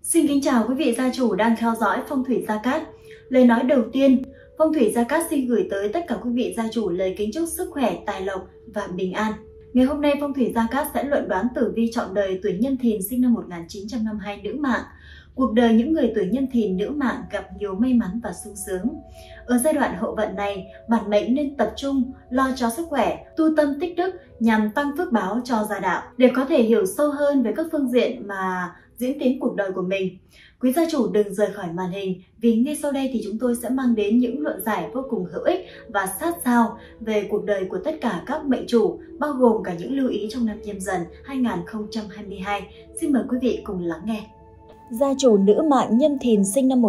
Xin kính chào quý vị gia chủ đang theo dõi Phong thủy Gia Cát. Lời nói đầu tiên, Phong thủy Gia Cát xin gửi tới tất cả quý vị gia chủ lời kính chúc sức khỏe, tài lộc và bình an. Ngày hôm nay Phong thủy Gia Cát sẽ luận đoán tử vi trọn đời tuổi Nhâm Thìn sinh năm 1952 nữ mạng. Cuộc đời những người tuổi Nhâm Thìn nữ mạng gặp nhiều may mắn và sung sướng. Ở giai đoạn hậu vận này, bản mệnh nên tập trung lo cho sức khỏe, tu tâm tích đức nhằm tăng phước báo cho gia đạo. Để có thể hiểu sâu hơn về các phương diện mà diễn tiến cuộc đời của mình, quý gia chủ đừng rời khỏi màn hình, vì ngay sau đây thì chúng tôi sẽ mang đến những luận giải vô cùng hữu ích và sát sao về cuộc đời của tất cả các mệnh chủ, bao gồm cả những lưu ý trong năm Nhâm Dần 2022. Xin mời quý vị cùng lắng nghe. Gia chủ nữ mạng Nhâm Thìn sinh năm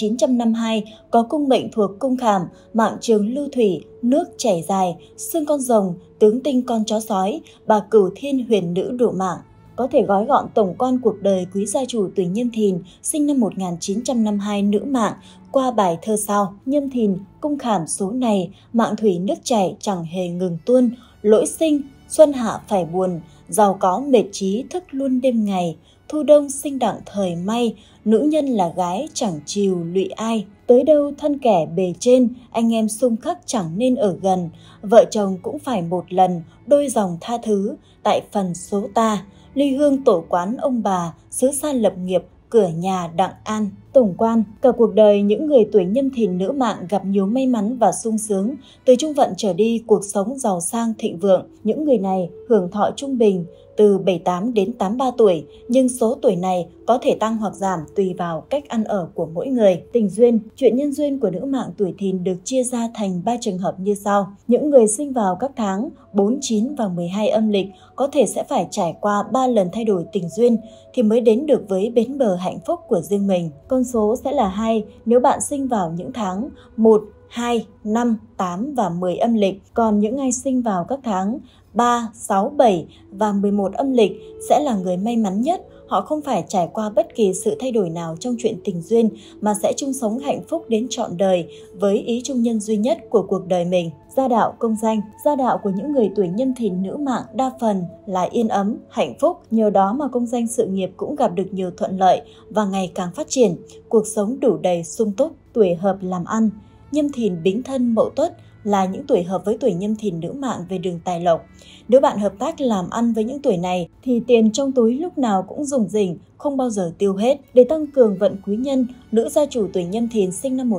1952, có cung mệnh thuộc cung Khảm, mạng trường lưu thủy, nước chảy dài, xương con rồng, tướng tinh con chó sói, bà Cửu Thiên huyền nữ độ mạng. Có thể gói gọn tổng quan cuộc đời quý gia chủ tuổi Nhâm Thìn sinh năm 1952 nữ mạng qua bài thơ sau: Nhâm Thìn, cung Khảm số này, mạng thủy nước chảy chẳng hề ngừng tuôn, lỗi sinh, xuân hạ phải buồn, giàu có mệt trí thức luôn đêm ngày, thu đông sinh đặng thời may, nữ nhân là gái chẳng chiều lụy ai. Tới đâu thân kẻ bề trên, anh em xung khắc chẳng nên ở gần, vợ chồng cũng phải một lần, đôi dòng tha thứ, tại phần số ta, ly hương tổ quán ông bà, xứ xa lập nghiệp, cửa nhà đặng an. Tổng quan, cả cuộc đời những người tuổi Nhâm Thìn nữ mạng gặp nhiều may mắn và sung sướng, từ trung vận trở đi cuộc sống giàu sang thịnh vượng. Những người này hưởng thọ trung bình từ 78 đến 83 tuổi, nhưng số tuổi này có thể tăng hoặc giảm tùy vào cách ăn ở của mỗi người. Tình duyên, chuyện nhân duyên của nữ mạng tuổi Thìn được chia ra thành 3 trường hợp như sau. Những người sinh vào các tháng 4, 9 và 12 âm lịch có thể sẽ phải trải qua 3 lần thay đổi tình duyên thì mới đến được với bến bờ hạnh phúc của riêng mình. Con số sẽ là 2 nếu bạn sinh vào những tháng 1, 2, 5, 8 và 10 âm lịch. Còn những ai sinh vào các tháng 3, 6, 7 và 11 âm lịch sẽ là người may mắn nhất. Họ không phải trải qua bất kỳ sự thay đổi nào trong chuyện tình duyên mà sẽ chung sống hạnh phúc đến trọn đời với ý chung nhân duy nhất của cuộc đời mình. Gia đạo công danh, gia đạo của những người tuổi Nhâm Thìn nữ mạng đa phần là yên ấm, hạnh phúc. Nhờ đó mà công danh sự nghiệp cũng gặp được nhiều thuận lợi và ngày càng phát triển, cuộc sống đủ đầy sung túc. Tuổi hợp làm ăn, Nhâm Thìn Bính Thân Mậu Tuất là những tuổi hợp với tuổi Nhâm Thìn nữ mạng về đường tài lộc. Nếu bạn hợp tác làm ăn với những tuổi này thì tiền trong túi lúc nào cũng rủng rỉnh, không bao giờ tiêu hết. Để tăng cường vận quý nhân, nữ gia chủ tuổi Nhâm Thìn sinh năm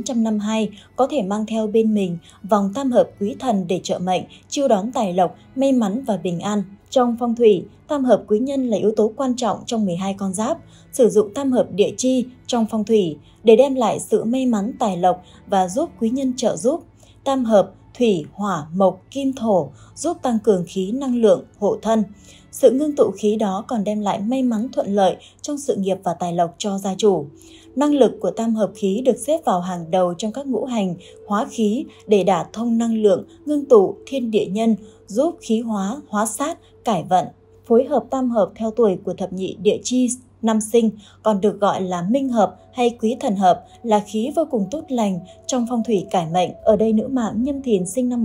1952 có thể mang theo bên mình vòng tam hợp quý thần để trợ mệnh, chiêu đón tài lộc, may mắn và bình an. Trong phong thủy, tam hợp quý nhân là yếu tố quan trọng trong 12 con giáp. Sử dụng tam hợp địa chi trong phong thủy để đem lại sự may mắn tài lộc và giúp quý nhân trợ giúp. Tam hợp thủy, hỏa, mộc, kim, thổ giúp tăng cường khí năng lượng, hộ thân. Sự ngưng tụ khí đó còn đem lại may mắn thuận lợi trong sự nghiệp và tài lộc cho gia chủ. Năng lực của tam hợp khí được xếp vào hàng đầu trong các ngũ hành hóa khí để đả thông năng lượng, ngưng tụ thiên địa nhân, giúp khí hóa, hóa sát, cải vận. Phối hợp tam hợp theo tuổi của thập nhị địa chi năm sinh, còn được gọi là minh hợp hay quý thần hợp, là khí vô cùng tốt lành trong phong thủy cải mệnh. Ở đây nữ mạng Nhâm Thìn sinh năm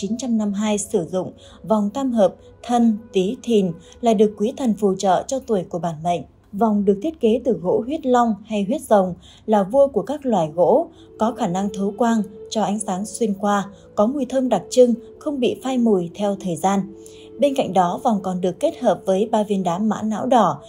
1952 sử dụng vòng tam hợp Thân, Tý, Thìn là được quý thần phù trợ cho tuổi của bản mệnh. Vòng được thiết kế từ gỗ huyết long hay huyết rồng, là vua của các loài gỗ, có khả năng thấu quang, cho ánh sáng xuyên qua, có mùi thơm đặc trưng, không bị phai mùi theo thời gian. Bên cạnh đó, vòng còn được kết hợp với 3 viên đá mã não đỏ.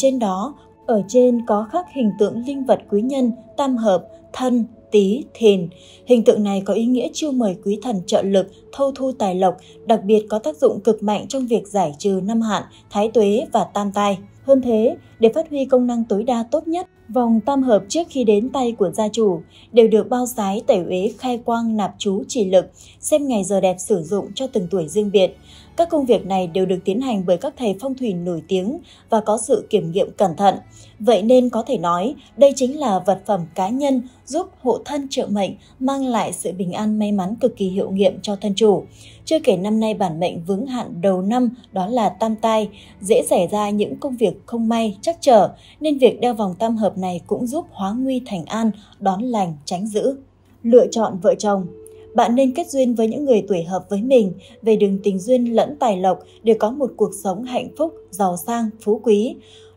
Ở trên có khắc hình tượng linh vật quý nhân tam hợp Thân, Tý, Thìn. Hình tượng này có ý nghĩa chiêu mời quý thần trợ lực, thâu thu tài lộc, đặc biệt có tác dụng cực mạnh trong việc giải trừ năm hạn, thái tuế và tam tai. Hơn thế, để phát huy công năng tối đa tốt nhất, vòng tam hợp trước khi đến tay của gia chủ đều được bao sái tẩy uế, khai quang, nạp chú, chỉ lực, xem ngày giờ đẹp sử dụng cho từng tuổi riêng biệt. Các công việc này đều được tiến hành bởi các thầy phong thủy nổi tiếng và có sự kiểm nghiệm cẩn thận. Vậy nên có thể nói đây chính là vật phẩm cá nhân giúp hộ thân trợ mệnh, mang lại sự bình an may mắn cực kỳ hiệu nghiệm cho thân chủ. Chưa kể năm nay bản mệnh vướng hạn đầu năm đó là tam tai, dễ xảy ra những công việc không may, trắc trở, nên việc đeo vòng tam hợp này cũng giúp hóa nguy thành an, đón lành, tránh dữ. Lựa chọn vợ chồng. Bạn nên kết duyên với những người tuổi hợp với mình về đường tình duyên lẫn tài lộc để có một cuộc sống hạnh phúc, giàu sang, phú quý.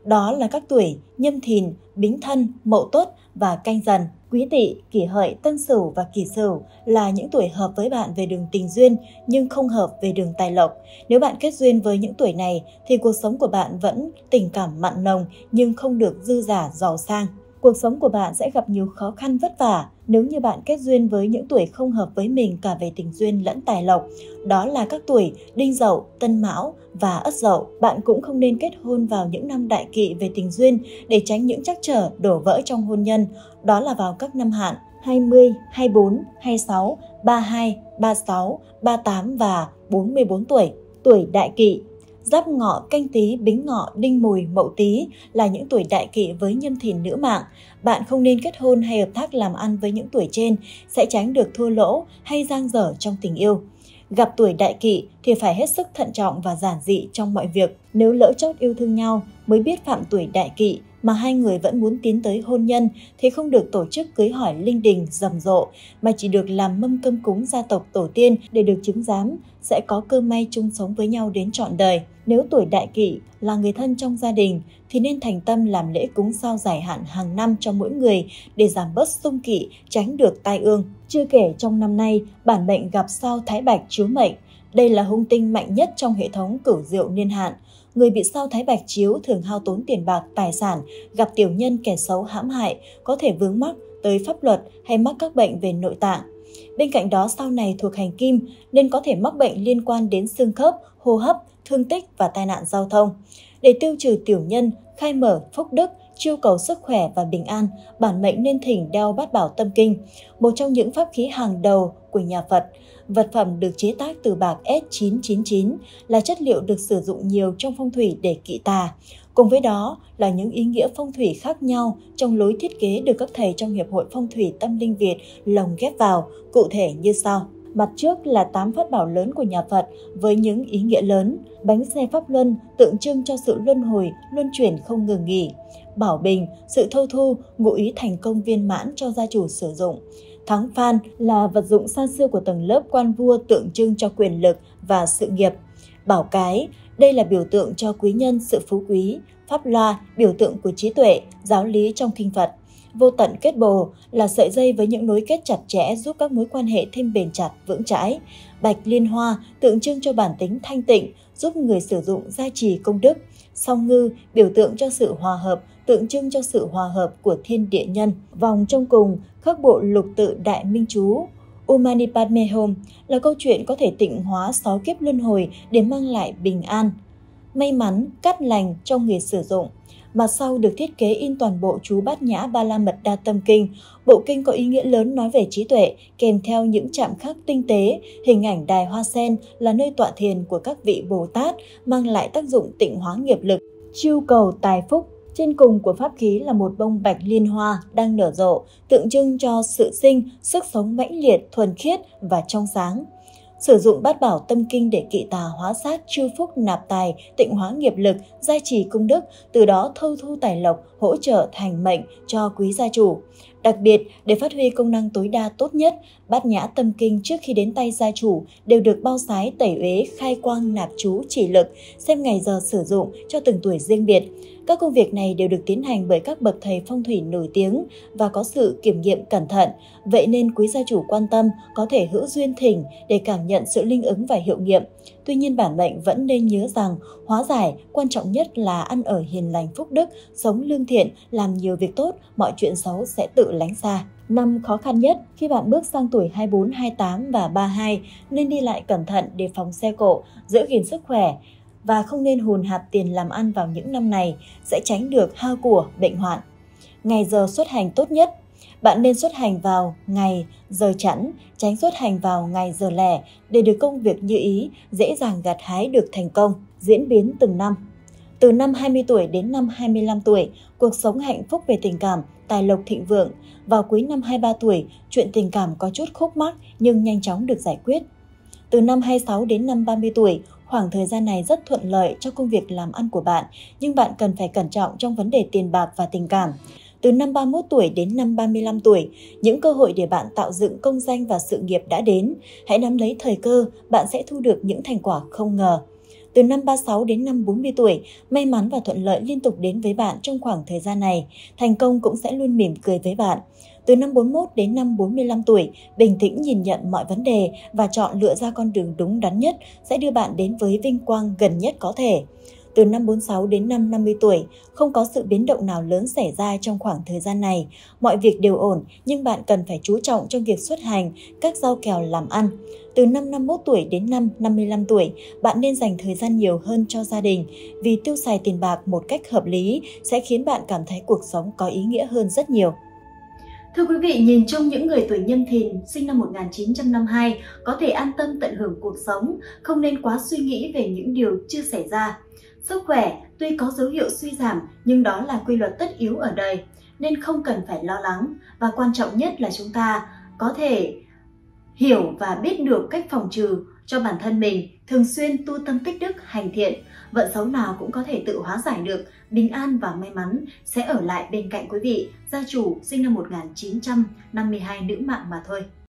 đó là các tuổi Nhâm Thìn, Bính Thân, Mậu Tuất và Canh Dần. Quý Tỵ, Kỷ Hợi, Tân Sửu và Kỷ Sửu là những tuổi hợp với bạn về đường tình duyên nhưng không hợp về đường tài lộc. Nếu bạn kết duyên với những tuổi này thì cuộc sống của bạn vẫn tình cảm mặn nồng nhưng không được dư dả giàu sang. Cuộc sống của bạn sẽ gặp nhiều khó khăn vất vả nếu như bạn kết duyên với những tuổi không hợp với mình cả về tình duyên lẫn tài lộc. Đó là các tuổi Đinh Dậu, Tân Mão và Ất Dậu. Bạn cũng không nên kết hôn vào những năm đại kỵ về tình duyên để tránh những trắc trở đổ vỡ trong hôn nhân. Đó là vào các năm hạn 20, 24, 26, 32, 36, 38 và 44 tuổi. Tuổi đại kỵ Giáp Ngọ, Canh Tý, Bính Ngọ, Đinh Mùi, Mậu Tý là những tuổi đại kỵ với Nhâm Thìn nữ mạng. Bạn không nên kết hôn hay hợp tác làm ăn với những tuổi trên, sẽ tránh được thua lỗ hay dang dở trong tình yêu. Gặp tuổi đại kỵ thì phải hết sức thận trọng và giản dị trong mọi việc. Nếu lỡ chót yêu thương nhau mới biết phạm tuổi đại kỵ mà hai người vẫn muốn tiến tới hôn nhân thì không được tổ chức cưới hỏi linh đình rầm rộ mà chỉ được làm mâm cơm cúng gia tộc tổ tiên để được chứng giám sẽ có cơ may chung sống với nhau đến trọn đời. Nếu tuổi đại kỵ là người thân trong gia đình thì nên thành tâm làm lễ cúng sao giải hạn hàng năm cho mỗi người để giảm bớt xung kỵ, tránh được tai ương. Chưa kể trong năm nay, bản mệnh gặp sao Thái Bạch chiếu mệnh. Đây là hung tinh mạnh nhất trong hệ thống cửu diệu niên hạn. Người bị sao Thái Bạch chiếu thường hao tốn tiền bạc, tài sản, gặp tiểu nhân kẻ xấu hãm hại, có thể vướng mắc tới pháp luật hay mắc các bệnh về nội tạng. Bên cạnh đó, sao này thuộc hành kim nên có thể mắc bệnh liên quan đến xương khớp, hô hấp, thương tích và tai nạn giao thông. Để tiêu trừ tiểu nhân, khai mở phúc đức, chiêu cầu sức khỏe và bình an, bản mệnh nên thỉnh đeo bát bảo tâm kinh, một trong những pháp khí hàng đầu của nhà Phật. Vật phẩm được chế tác từ bạc S999 là chất liệu được sử dụng nhiều trong phong thủy để kỵ tà. Cùng với đó là những ý nghĩa phong thủy khác nhau trong lối thiết kế được các thầy trong Hiệp hội Phong thủy Tâm linh Việt lồng ghép vào, cụ thể như sau. Mặt trước là 8 pháp bảo lớn của nhà Phật với những ý nghĩa lớn. Bánh xe Pháp Luân tượng trưng cho sự luân hồi, luân chuyển không ngừng nghỉ. Bảo bình, sự thâu thu, ngụ ý thành công viên mãn cho gia chủ sử dụng. Thắng Phan là vật dụng xa xưa của tầng lớp quan vua tượng trưng cho quyền lực và sự nghiệp. Bảo cái, đây là biểu tượng cho quý nhân, sự phú quý. Pháp loa, biểu tượng của trí tuệ, giáo lý trong kinh Phật. Vô tận kết bồ là sợi dây với những nối kết chặt chẽ giúp các mối quan hệ thêm bền chặt, vững chãi. Bạch liên hoa tượng trưng cho bản tính thanh tịnh, giúp người sử dụng gia trì công đức. Song ngư biểu tượng cho sự hòa hợp, tượng trưng cho sự hòa hợp của thiên địa nhân. Vòng trong cùng khắc bộ lục tự đại minh chú. Umani Padme Hum là câu chuyện có thể tịnh hóa 6 kiếp luân hồi để mang lại bình an, may mắn, cát lành cho người sử dụng. Mặt sau được thiết kế in toàn bộ chú Bát Nhã Ba La Mật Đa Tâm Kinh. Bộ kinh có ý nghĩa lớn nói về trí tuệ, kèm theo những chạm khắc tinh tế. Hình ảnh đài hoa sen là nơi tọa thiền của các vị Bồ Tát, mang lại tác dụng tịnh hóa nghiệp lực, chiêu cầu tài phúc. Trên cùng của pháp khí là một bông bạch liên hoa đang nở rộ, tượng trưng cho sự sinh, sức sống mãnh liệt, thuần khiết và trong sáng. Sử dụng bát bảo tâm kinh để kỵ tà hóa sát, chiêu phúc nạp tài, tịnh hóa nghiệp lực, gia trì công đức, từ đó thâu thu tài lộc, hỗ trợ thành mệnh cho quý gia chủ. Đặc biệt, để phát huy công năng tối đa tốt nhất, bát nhã tâm kinh trước khi đến tay gia chủ đều được bao sái tẩy uế, khai quang, nạp chú, chỉ lực, xem ngày giờ sử dụng cho từng tuổi riêng biệt. Các công việc này đều được tiến hành bởi các bậc thầy phong thủy nổi tiếng và có sự kiểm nghiệm cẩn thận. Vậy nên quý gia chủ quan tâm có thể hữu duyên thỉnh để cảm nhận sự linh ứng và hiệu nghiệm. Tuy nhiên bản mệnh vẫn nên nhớ rằng hóa giải quan trọng nhất là ăn ở hiền lành phúc đức, sống lương thiện, làm nhiều việc tốt, mọi chuyện xấu sẽ tự lánh xa. Năm khó khăn nhất khi bạn bước sang tuổi 24, 28 và 32 nên đi lại cẩn thận để phòng xe cộ, giữ gìn sức khỏe và không nên hùn hạp tiền làm ăn vào những năm này, sẽ tránh được hao của, bệnh hoạn. Ngày giờ xuất hành tốt nhất. Bạn nên xuất hành vào ngày, giờ chẵn, tránh xuất hành vào ngày giờ lẻ để được công việc như ý, dễ dàng gặt hái được thành công. Diễn biến từng năm. Từ năm 20 tuổi đến năm 25 tuổi, cuộc sống hạnh phúc về tình cảm, tài lộc thịnh vượng. Vào cuối năm 23 tuổi, chuyện tình cảm có chút khúc mắc nhưng nhanh chóng được giải quyết. Từ năm 26 đến năm 30 tuổi, khoảng thời gian này rất thuận lợi cho công việc làm ăn của bạn, nhưng bạn cần phải cẩn trọng trong vấn đề tiền bạc và tình cảm. Từ năm 31 tuổi đến năm 35 tuổi, những cơ hội để bạn tạo dựng công danh và sự nghiệp đã đến. Hãy nắm lấy thời cơ, bạn sẽ thu được những thành quả không ngờ. Từ năm 36 đến năm 40 tuổi, may mắn và thuận lợi liên tục đến với bạn trong khoảng thời gian này. Thành công cũng sẽ luôn mỉm cười với bạn. Từ năm 41 đến năm 45 tuổi, bình tĩnh nhìn nhận mọi vấn đề và chọn lựa ra con đường đúng đắn nhất sẽ đưa bạn đến với vinh quang gần nhất có thể. Từ năm 46 đến năm 50 tuổi, không có sự biến động nào lớn xảy ra trong khoảng thời gian này. Mọi việc đều ổn, nhưng bạn cần phải chú trọng trong việc xuất hành, các rau kèo làm ăn. Từ năm 51 tuổi đến năm 55 tuổi, bạn nên dành thời gian nhiều hơn cho gia đình, vì tiêu xài tiền bạc một cách hợp lý sẽ khiến bạn cảm thấy cuộc sống có ý nghĩa hơn rất nhiều. Thưa quý vị, nhìn chung những người tuổi Nhâm Thìn sinh năm 1952 có thể an tâm tận hưởng cuộc sống, không nên quá suy nghĩ về những điều chưa xảy ra. Sức khỏe tuy có dấu hiệu suy giảm nhưng đó là quy luật tất yếu ở đời nên không cần phải lo lắng, và quan trọng nhất là chúng ta có thể hiểu và biết được cách phòng trừ cho bản thân mình, thường xuyên tu tâm tích đức, hành thiện. Vận xấu nào cũng có thể tự hóa giải được, bình an và may mắn sẽ ở lại bên cạnh quý vị, gia chủ sinh năm 1952 nữ mạng mà thôi.